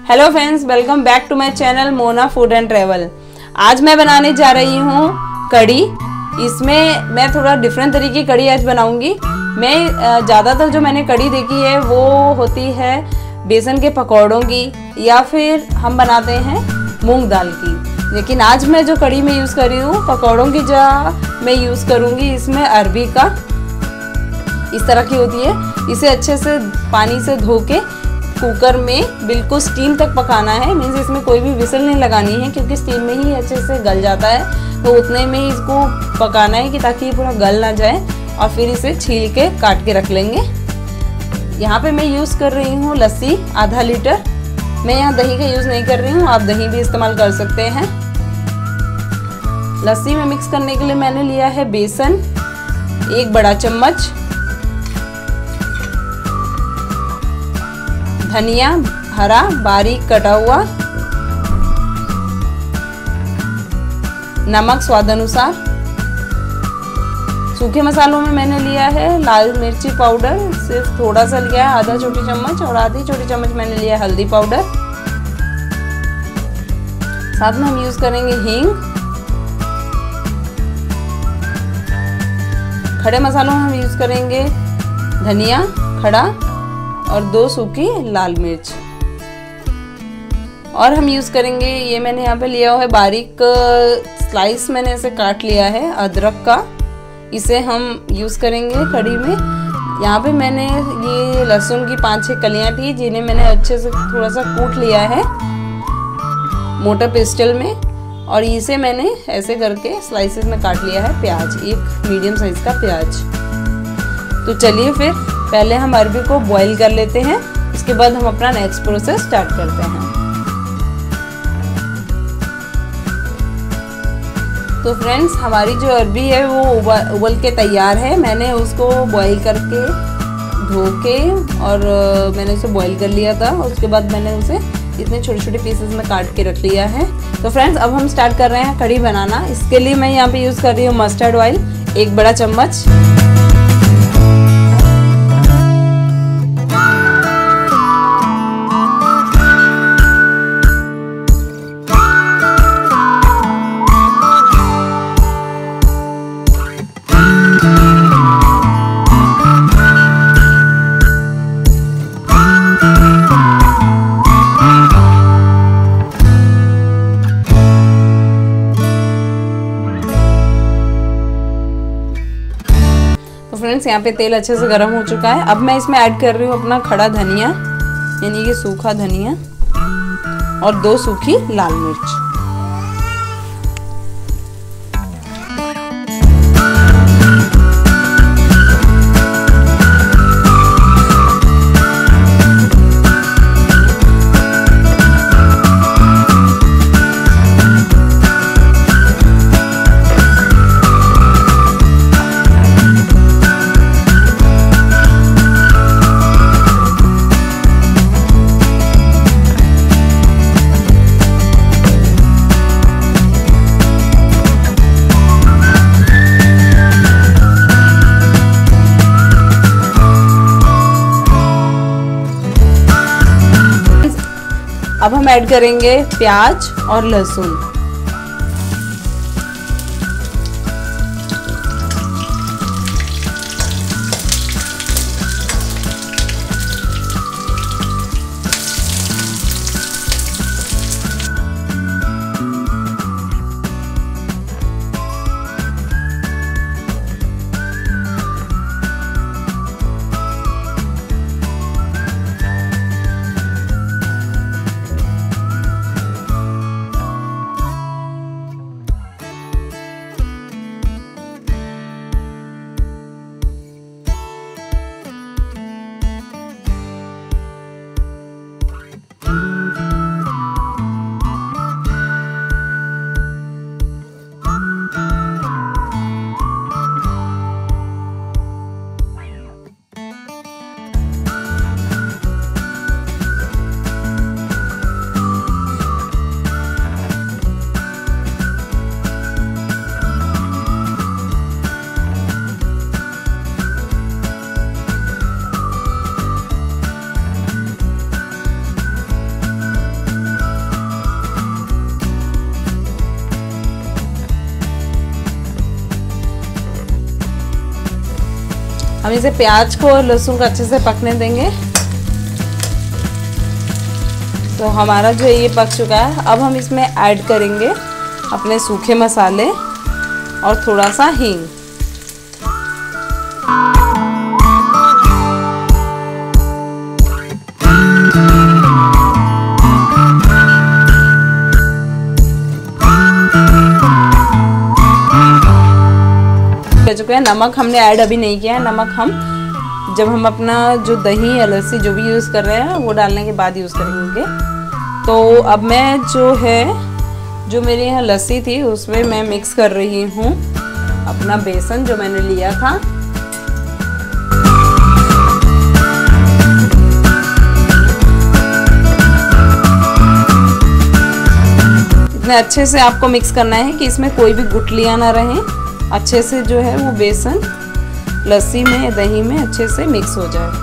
Hello friends, welcome back to my channel Mona food and travel. आज मैं बनाने जा रही हूँ कड़ी। इसमें मैं थोड़ा डिफरेंट तरीके की कड़ी आज बनाऊंगी। मैं ज़्यादातर जो मैंने कड़ी देखी है वो होती है बेसन के पकौड़ों की या फिर हम बनाते हैं मूंग दाल की। लेकिन आज मैं जो कड़ी में यूज़ कर रही हूँ पकौड़ों की जगह मैं यूज़ करूँगी इसमें अरबी का। इस तरह की होती है। इसे अच्छे से पानी से धो के कुकर में बिल्कुल स्टीम तक पकाना है। मीन्स इसमें कोई भी विसल नहीं लगानी है क्योंकि स्टीम में ही अच्छे से गल जाता है। तो उतने में ही इसको पकाना है कि ताकि ये पूरा गल ना जाए। और फिर इसे छील के काट के रख लेंगे। यहाँ पे मैं यूज़ कर रही हूँ लस्सी आधा लीटर। मैं यहाँ दही का यूज़ नहीं कर रही हूँ, आप दही भी इस्तेमाल कर सकते हैं। लस्सी में मिक्स करने के लिए मैंने लिया है बेसन 1 बड़ा चम्मच, धनिया हरा बारीक कटा हुआ, नमक स्वाद अनुसार। सूखे मसालों में मैंने लिया है लाल मिर्ची पाउडर, सिर्फ थोड़ा सा लिया है, आधा छोटी चम्मच, और आधी छोटी चम्मच मैंने लिया हल्दी पाउडर। साथ में हम यूज करेंगे हींग। खड़े मसालों में हम यूज करेंगे धनिया खड़ा और 2 सूखी लाल मिर्च। और हम यूज़ करेंगे, ये मैंने यहाँ पे लिया हुआ है बारीक स्लाइस, मैंने इसे काट लिया है अदरक का। इसे हम यूज़ करेंगे कड़ी में। यहाँ पे मैंने ये लहसुन की 5-6 कलियाँ थी जिन्हें मैंने अच्छे से थोड़ा सा कूट लिया है मोटा पेस्टल में। और इसे मैंने ऐसे करके स्लाइसेस में काट लिया है प्याज, एक मीडियम साइज का प्याज। तो चलिए फिर पहले हम अरबी को बॉईल कर लेते हैं, उसके बाद हम अपना नेक्स्ट प्रोसेस स्टार्ट करते हैं। तो फ्रेंड्स, हमारी जो अरबी है वो उबल के तैयार है। मैंने उसको बॉईल करके धो के और मैंने उसे बॉईल कर लिया था। उसके बाद मैंने उसे इतने छोटे छोटे पीसेस में काट के रख लिया है। तो फ्रेंड्स, अब हम स्टार्ट कर रहे हैं कड़ी बनाना। इसके लिए मैं यहाँ पे यूज़ कर रही हूँ मस्टर्ड ऑयल 1 बड़ा चम्मच। तो फ्रेंड्स, यहाँ पे तेल अच्छे से गर्म हो चुका है। अब मैं इसमें ऐड कर रही हूँ अपना खड़ा धनिया, यानी कि सूखा धनिया, और 2 सूखी लाल मिर्च। अब हम ऐड करेंगे प्याज और लहसुन। हम इसे प्याज को और लहसुन को अच्छे से पकने देंगे। तो हमारा जो ये पक चुका है, अब हम इसमें ऐड करेंगे अपने सूखे मसाले और थोड़ा सा हींग। चुके हैं। नमक हमने ऐड अभी नहीं किया है। नमक हम जब हम अपना जो दही या लस्सी जो भी यूज़ कर रहे हैं वो डालने के बाद यूज़ करेंगे। तो अब मैं जो मेरी यहाँ लस्सी थी उसमें मैं मिक्स कर रही हूँ अपना बेसन जो मैंने लिया था। इतने अच्छे से आपको मिक्स करना है कि इसमें कोई भी गुठलियाँ ना रहें। अच्छे से जो है वो बेसन लस्सी में या दही में अच्छे से मिक्स हो जाए।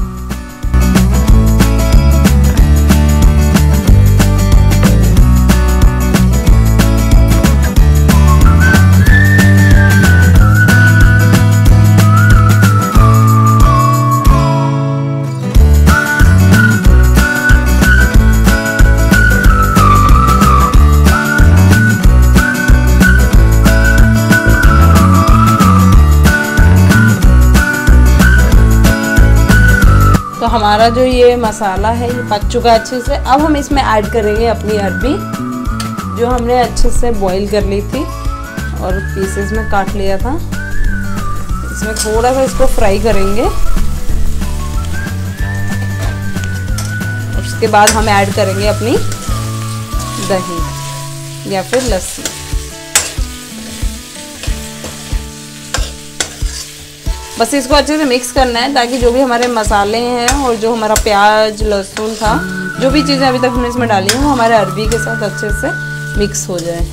तो हमारा जो ये मसाला है ये पक चुका है अच्छे से। अब हम इसमें ऐड करेंगे अपनी अरबी जो हमने अच्छे से बॉईल कर ली थी और पीसेस में काट लिया था। इसमें थोड़ा सा इसको फ्राई करेंगे। उसके बाद हम ऐड करेंगे अपनी दही या फिर लस्सी। बस इसको अच्छे से मिक्स करना है ताकि जो भी हमारे मसाले हैं और जो हमारा प्याज लहसुन था, जो भी चीज़ें अभी तक हमने इसमें डाली हैं वो हमारे अरबी के साथ अच्छे से मिक्स हो जाए।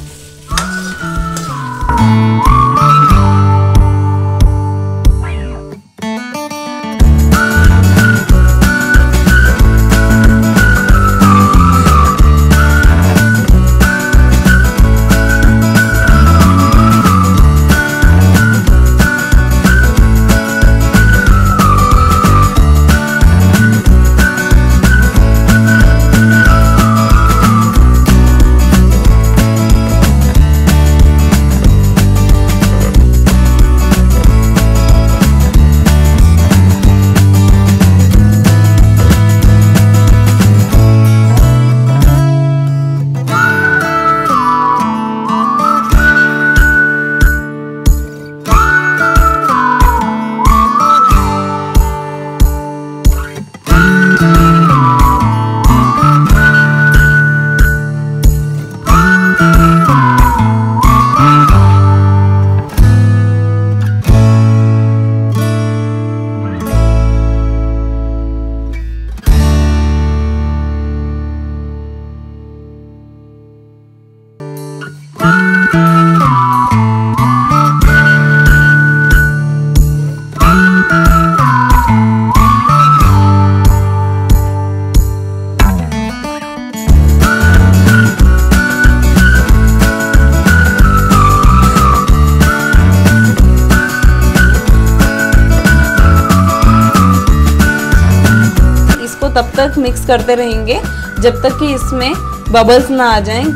तब तक मिक्स करते रहेंगे जब तक कि इसमें बबल्स ना आ जाएं।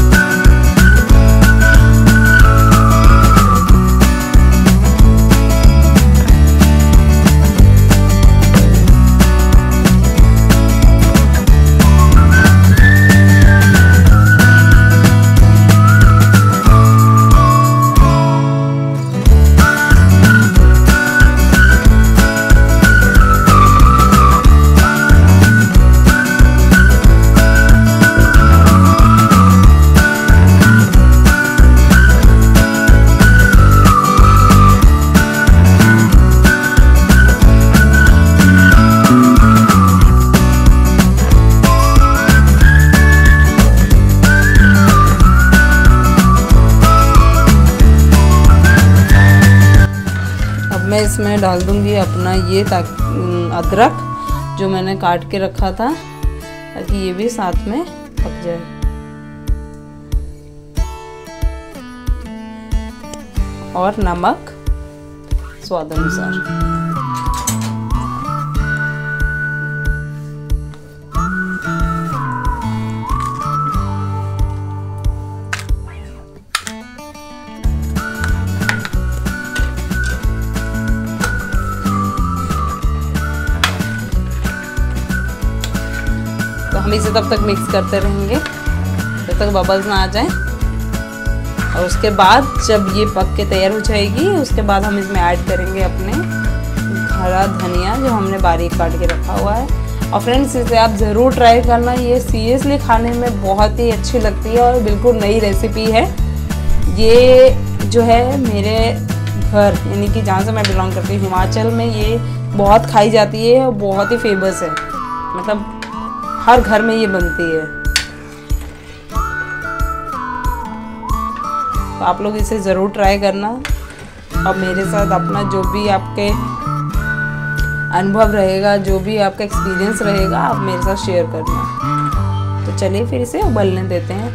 मैं इसमें डाल दूंगी अपना ये अदरक जो मैंने काट के रखा था ताकि ये भी साथ में पक जाए। और नमक स्वाद अनुसार। तो हम इसे तब तक मिक्स करते रहेंगे जब तक बबल्स ना आ जाए। और उसके बाद जब ये पक के तैयार हो जाएगी, उसके बाद हम इसमें ऐड करेंगे अपने हरा धनिया जो हमने बारीक काट के रखा हुआ है। और फ्रेंड्स इसे आप ज़रूर ट्राई करना, ये सीरियसली खाने में बहुत ही अच्छी लगती है और बिल्कुल नई रेसिपी है। ये जो है मेरे घर यानी कि जहाँ से मैं बिलोंग करती हूँ हिमाचल में ये बहुत खाई जाती है और बहुत ही फेमस है, मतलब हर घर में ये बनती है। तो आप लोग इसे ज़रूर ट्राई करना और मेरे साथ अपना जो भी आपके अनुभव रहेगा, जो भी आपका एक्सपीरियंस रहेगा, आप मेरे साथ शेयर करना। तो चलिए फिर इसे उबलने देते हैं।